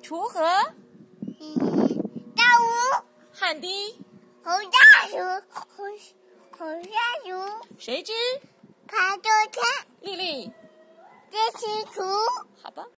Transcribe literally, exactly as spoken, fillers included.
锄禾， 嗯，大屋， 汗滴， 红大树，红红大树， 谁知爬多山， 丽丽这是锄。